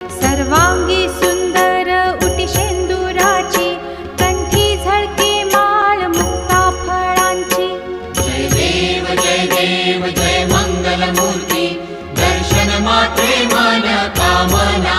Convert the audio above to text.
सर्वांगी सुंदर उटी शेंदुराची, कंठी झळके माळ मुक्ता फळांची। जय देव जय देव जय मंगल मूर्ती, दर्शन मात्रे मन कामना।